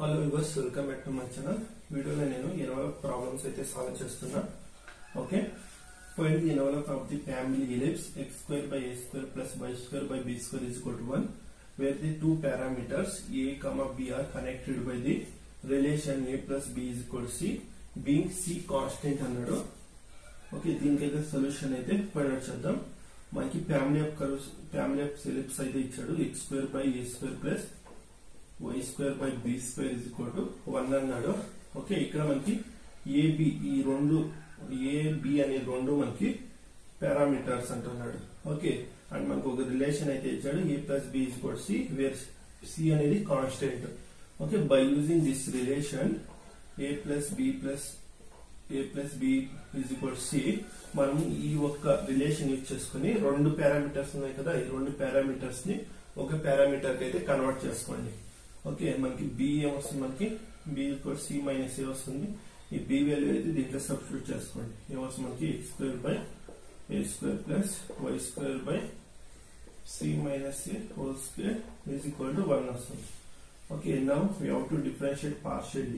Hello యూవర్స్, welcome back to my channel. వీడియోలో నేను ఎన్వలప్ ప్రాబ్లమ్స్ అయితే సాల్వ్ చేస్తున్నా. Okay, find the envelope of the family ellipse x² by a² plus y² by b² is equal to 1 where the two parameters a, b are connected by the relation a plus b is equal to c being c constant అన్నాడు. Okay, దీనికైతే solution అయితే find out చేద్దాం. మనకి family of ellipse అయితే ఇచ్చాడు x² by a² plus y² by b² is equal to 1 అన్నాడు. Okay, ఇక్కడ మనకి ab ఈ రెండు ab అనే రెండు మనకి పారామీటర్స్ అంటున్నాడు. ఓకే, అండ్ మనకు ఒక రిలేషన్ అయితే ఇచ్చాడు a plus b is equal to c where c అనేది constant. Okay, by using this relation a plus b is equal to c మనం ఈ ఒక్క రిలేషన్ యూజ్ చేసుకుని రెండు పారామీటర్స్ ఉన్నాయి కదా, ఈ రెండు పారామీటర్స్ ని ఒక పారామీటర్ కి అయితే కన్వర్ట్ చేసుకోండి. ఓకే, మనకి b ఏమొస్తుంది, మనకి b equal c minus a వస్తుంది. ఈ b వాల్యూ అయితే దీంట్లో సబ్స్టిట్యూట్ చేసుకోండి. ఏమొస్తుంది మనకి x² by a² plus y² by c minus a whole square is equal to 1 వస్తుంది. Okay, now we have to differentiate partially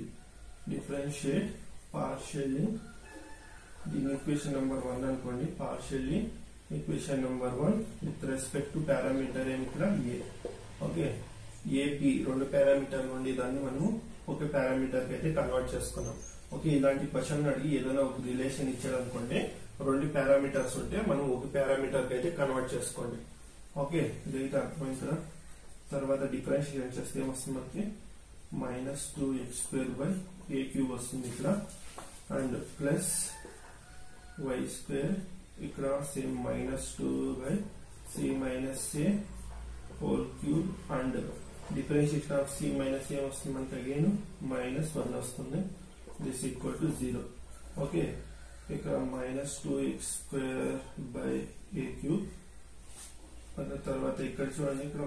దీని ఈక్వేషన్ నెంబర్ 1 అనుకోండి. Partially equation number 1 with respect to parameter ఏమి ఇక్కడ a. Okay, ab రెండు parameter నుండి దాన్ని మనము ఒక పారామీటర్ కి అయితే కన్వర్ట్ చేసుకున్నాం. ఓకే, ఇలాంటి క్వశ్చన్ అడిగి ఏదైనా ఒక రిలేషన్ ఇచ్చాడు అనుకోండి, రెండు పారామీటర్స్ ఉంటే మనం ఒక పారామీటర్ కి అయితే కన్వర్ట్ చేసుకోండి. ఓకే, ఇదైతే అర్థమైంది కదా. తర్వాత డిఫరెన్షియేట్ చేస్తే ఏమొస్తుంది మనకి -2x² by a³ వస్తుంది ఇక్కడ, అండ్ ప్లస్ y² ఇక్కడ same -2 by c minus a whole cube and differentiation of c minus a వస్తుంది మనకి అగైన్ -1 వస్తుంది. This equal to 0. ఓకే, ఇక్కడ -2x² by a³ తర్వాత ఇక్కడ చూడండి, ఇక్కడ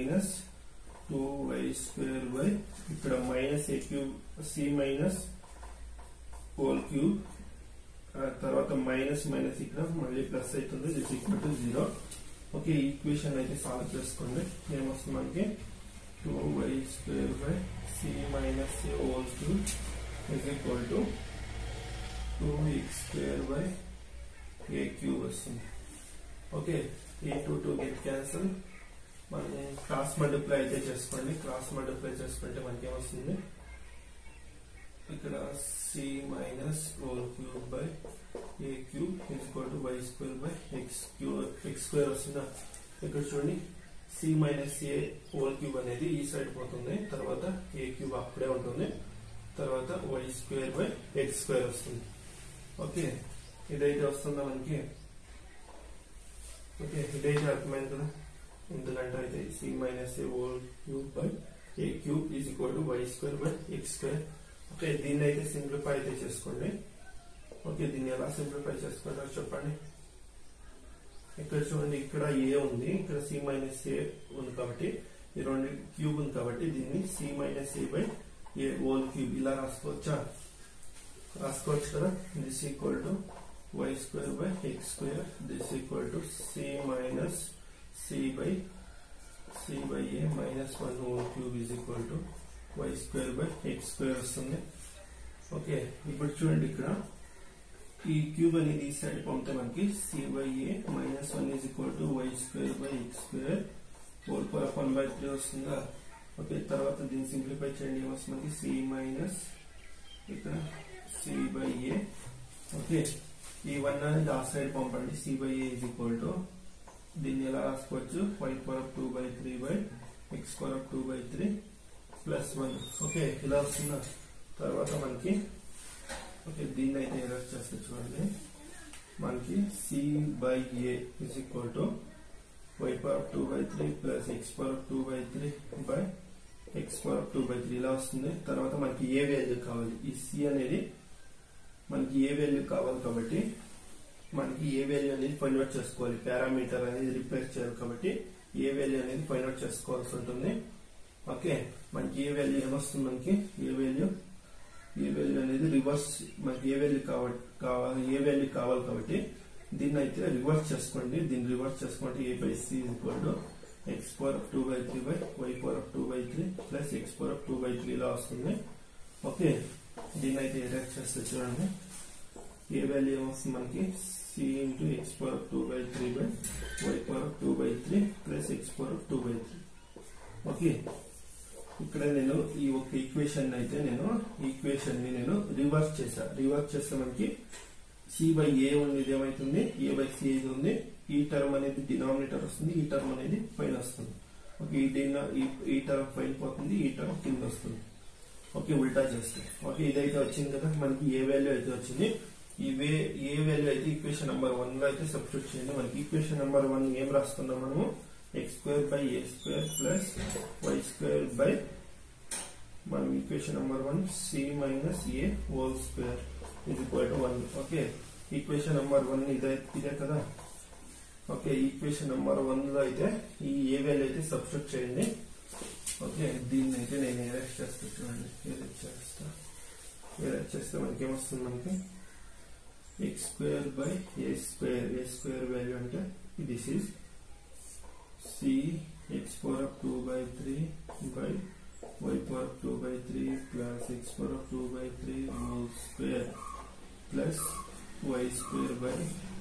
-2y² by ఇక్కడ -a³ c minus whole cube తర్వాత మైనస్ ఇక్కడ మళ్ళీ ప్లస్ అవుతుంది. This equal to 0. Okay, equation అయితే సాల్వ్ చేసుకోండి. ఏమొస్తుంది మనకి 2y² by c minus a whole cube is equal to 2x² by a³ వస్తుంది. Okay, a2 get cancel. మనం క్రాస్ మల్టిప్లై అయితే చేసుకోండి. క్రాస్ మల్టిప్లై చేసుకుంటే మనకి ఏమొస్తుంది, ఇక్కడ c minus whole cube by a³ is equal to y² by x² వస్తుందా. ఇక్కడ చూడండి, c minus a whole cube అనేది ఈ సైడ్ పోతుంది, తర్వాత a³ అక్కడే ఉంటుంది, తర్వాత y² by x² వస్తుంది. ఓకే, ఇదైతే వస్తుందా మనకి. ఓకే, ఇదైతే అర్థమైంది కదా. ఎందుకంటే అయితే c minus a whole cube by a³ is equal to y² by x². Okay, దీన్ని అయితే సింప్లిఫై అయితే చేసుకోండి. ఓకే, దీన్ని ఎలా సింప్లిఫై చేసుకుంటారో చెప్పండి. ఇక్కడ చూడండి, ఇక్కడ a ఉంది, ఇక్కడ c minus a ఉంది కాబట్టి ఈ రెండు క్యూబ్ ఉంది కాబట్టి దీన్ని c minus a by a whole cube ఇలా రాసుకోవచ్చు కదా. This equal to y² by x². This equal to c minus c by a minus 1 whole cube is equal to y² by x² వస్తుంది. Okay, ఇప్పుడు చూడండి, ఇక్కడ ఈ cube అనేది ఈ సైడ్ పంపితే మనకి c by a minus 1 is equal to y² by x² whole power of 1/3 వస్తుందా. ఓకే, తర్వాత దీన్ని సింప్లిఫై చేయండి. ఏమొస్తుంది మనకి c minus ఇక్కడ c by a. ఓకే, ఈ 1 అనేది ఆ సైడ్ పంపండి. c by a is equal to దీన్ని ఎలా రాసుకోవచ్చు, y power of 2/3 by x power of 2/3 plus 1. Okay, ఇలా వస్తుందా. తర్వాత మనకి ఓకే, దీన్ని అయితే ఎలా చేస్తే చూడండి, మనకి c by a is equal to y power of 2/3 plus x power of 2/3 by x power of 2/3 ఇలా వస్తుంది. తర్వాత మనకి ఏ వాల్యూ కావాలి, ఈ c అనేది మనకి ఏ వాల్యూ కావాలి కాబట్టి మనకి ఏ వాల్యూ అనేది ఫైండ్ అవుట్ చేసుకోవాలి. పారామీటర్ అనేది రిప్లేస్ చేయాలి కాబట్టి ఏ వాల్యూ అనేది ఫైండ్ అవుట్ చేసుకోవాల్సి ఉంటుంది. ఓకే, మనకి ఏ వాల్యూ ఏమొస్తుంది, మనకి ఏ వాల్యూ అనేది రివర్స్, మనకి ఏ వాల్యూ కావాలి కాబట్టి దీన్ని అయితే రివర్స్ చేసుకోండి. దీన్ని రివర్స్ చేసుకుంటే a by c is equal to x power of 2/3 by y power of 2/3 plus x power of 2/3 ఇలా వస్తుంది. ఓకే, దీన్ని అయితే ఎరేజ్ చేస్తే చూడండి, ఏ వాల్యూ ఏమొస్తుంది మనకి c into x power of 2/3 by y power of 2/3 plus x power of 2/3. Okay, ఇక్కడ నేను ఈ ఒక ఈక్వేషన్ అయితే ఈక్వేషన్ ని రివర్స్ చేస్తే మనకి c బై a అనేది ఏమైతుంది, a బై c అయితే ఉంది. ఈ టర్మ్ అనేది డినామినేటర్ వస్తుంది, ఈ టర్మ్ అనేది పైన వస్తుంది. ఓకే, ఈ టర్మ్ పైన పోతుంది, ఈ టర్మ్ కింద వస్తుంది. ఓకే, ఉల్టా చేస్తే ఓకే ఇదైతే వచ్చింది కదా, మనకి ఏ వాల్యూ అయితే వచ్చింది, ఏ వాల్యూ అయితే ఈక్వేషన్ నెంబర్ 1 లో అయితే సబ్స్టిట్యూట్ చేయండి. మనకి ఈక్వేషన్ నెంబర్ 1 ఏం రాసుకున్నాం మనము, x² by a² plus y² by మనం equation number 1 c minus a whole square is equal to 1. Okay, equation number 1 ఇదే కదా. ఓకే, ఈక్వేషన్ నెంబర్ 1 లో అయితే ఈ ఏ వాల్యూ అయితే సబ్స్టిట్యూట్ చేయండి. ఓకే, దీన్ని అయితే నేను ఎరేజ్ చేస్తా చూడండి, ఎరేజ్ చేస్తే మనకి ఏమొస్తుంది, మనకి x² బై a² వాల్యూ అంటే this is c x power of 2/3 by y power of 2/3 plus x power of 2/3 whole square plus y² by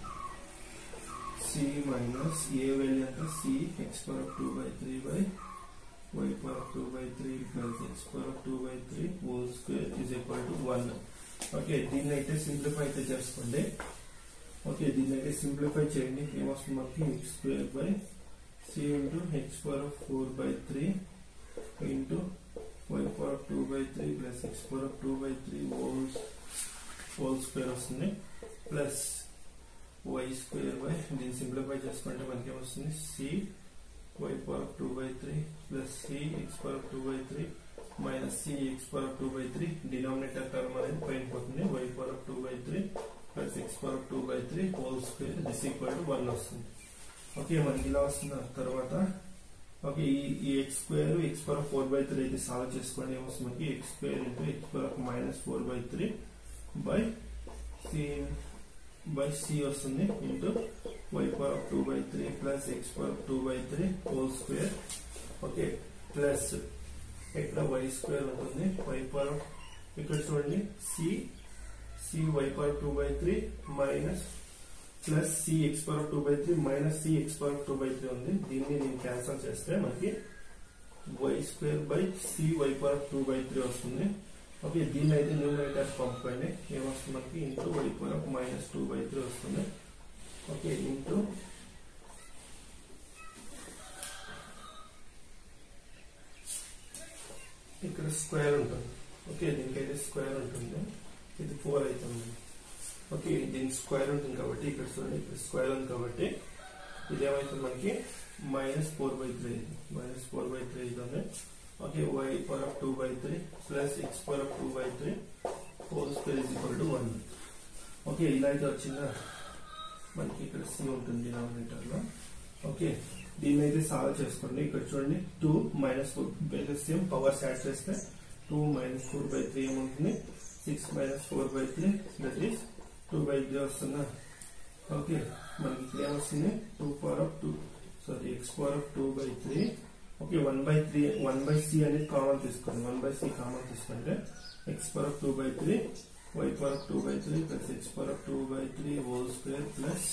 c minus a value అంటే c x power of 2/3 by y power of 2/3 plus x power of 2/3 whole square is equal to 1. Okay, దీన్ని అయితే simplify అయితే చేసుకోండి. Okay, దీన్ని అయితే simplify చేయండి, ఏమొస్తుంది మనకి x² by c into x power of 4/3 into y power of 2/3 plus x power of 2/3 whole square వస్తుంది ప్లస్ y² బై దీన్ని సింప్లిఫై చేసుకుంటే మనకి ఏమొస్తుంది c y power of 2/3 plus c x power of 2/3 minus c x power of 2/3 denominator term అనేది పైన పోతుంది, y power of 2/3 plus x power of 2/3 whole square this equal to 1 వస్తుంది. Okay, మనకి ఇలా వస్తుంది. తర్వాత ఓకే, ఈ x² x పవర్ ఆఫ్ 4/3 అయితే సాల్వ్ చేసుకోండి, ఏమొస్తుంది మనకి x² into x power of minus 4/3 by c వస్తుంది into y power of 2/3 plus x power of 2/3 whole square. Okay, plus ఇక్కడ y² ఉంటుంది, y పవర్ ఆఫ్ ఇక్కడ చూడండి c y power of 2/3 minus plus c x power of 2/3 minus c x power of 2/3 ఉంది. దీన్ని నేను cancel చేస్తే మనకి y² by c y power of 2/3 వస్తుంది. ఓకే, దీన్ని అయితే న్యూమరేటర్ పంపండి, ఏమొస్తుంది మనకి into y power of minus 2/3 వస్తుంది. ఓకే, ఇంటూ ఇక్కడ స్క్వేర్ ఉంటుంది. ఓకే, దీనికైతే స్క్వేర్ ఉంటుంది, ఇది 4 అవుతుంది. ఓకే, దీనికి స్క్వేర్ ఉంటుంది కాబట్టి ఇక్కడ చూడండి, ఇక్కడ స్క్వేర్ ఉంది కాబట్టి ఇదేమైతుంది మనకి -4/3 అవుతుంది. Okay, y power of 2/3 plus x power of 2/3 whole square is equal to 1. Okay, ఇలా అయితే వచ్చిందా, మనకి ఇక్కడ c ఉంటుంది డినామినేటర్ లో. ఓకే, దీన్ని అయితే సాల్వ్ చేసుకోండి. ఇక్కడ చూడండి 2 - 4 సేమ్ పవర్స్ యాడ్ చేస్తే 2 - 4/3 ఏముంటుంది, 6 - 4/3 దట్ ఈస్ 2/3 వస్తుందా. ఓకే, మనకి ఇక్కడ ఏమొస్తుంది x power of 2/3. Okay, 1/c అనేది కామన్ తీసుకోండి, 1/c కామన్ తీసుకుంటే x power of 2/3 y power of 2/3 plus x power of 2/3 whole square plus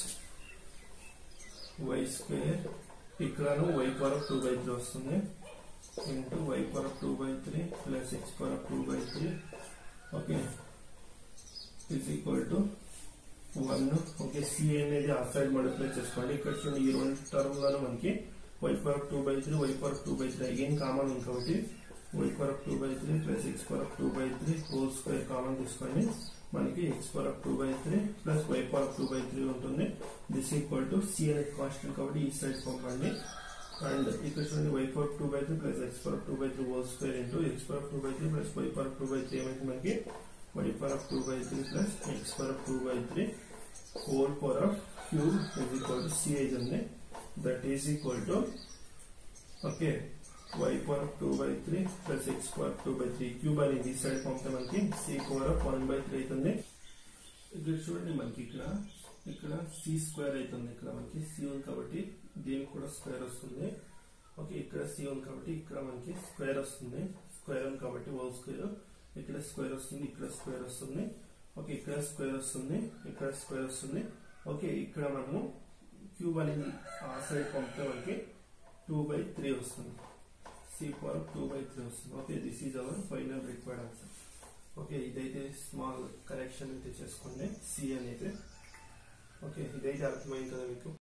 y², ఇక్కడను y పవర్ ఆఫ్ 2/3 వస్తుంది into y power of 2/3 plus x power of 2/3. Okay, is equal to 1. Okay, c అనేది off side multiply చేసుకోండి. ఇక్కడ చూడండి, ఈ రెండు term లను మనకి y power of 2/3 y power of 2/3 again common ఉంది కాబట్టి y power of 2/3 plus x power of 2/3 whole square common తీసుకోండి, మనకి x power of 2/3 plus y power of 2/3 ఉంటుంది. దిస్ ఈక్వల్ టు c అనేది కాన్స్టెంట్ కాబట్టి ఈ సైడ్ పంపండి. And ఇక్కడ చూడండి, y power of 2/3 plus x power of 2/3 whole square into x power of 2/3 plus y power of 2/3 ఏమైతే మనకి y power of 2/3 plus x power of 2/3 whole power of cube is equal to c ఉంది. That is equal to okay y power of 2/3 plus x power of 2/3 cube అనేది ఈ side పంపితే మనకి c power of 1/3 అవుతుంది. ఇక్కడ చూడండి, మనకి ఇక్కడ c² అవుతుంది. ఇక్కడ మనకి c ఉంది కాబట్టి దీనికి కూడా స్క్వేర్ వస్తుంది. ఓకే ఇక్కడ సి ఉంది కాబట్టి ఇక్కడ మనకి స్క్వేర్ వస్తుంది, స్క్వేర్ ఉంది కాబట్టి హోల్ స్క్వేర్, ఇక్కడ స్క్వేర్ వస్తుంది, ఇక్కడ స్క్వేర్ వస్తుంది, ఓకే ఇక్కడ స్క్వేర్ వస్తుంది, ఇక్కడ స్క్వేర్ వస్తుంది. ఓకే ఇక్కడ మనము క్యూబ్ అనేది ఆ సైడ్ పంపితే మనకి 2/3 వస్తుంది, సి పవర్ 2/3 వస్తుంది. Okay this is our final required answer. Okay ఇదైతే స్మాల్ కరెక్షన్ అయితే చేసుకోండి సి అనేది. ఓకే ఇదైతే అర్థమైంది కదా మీకు.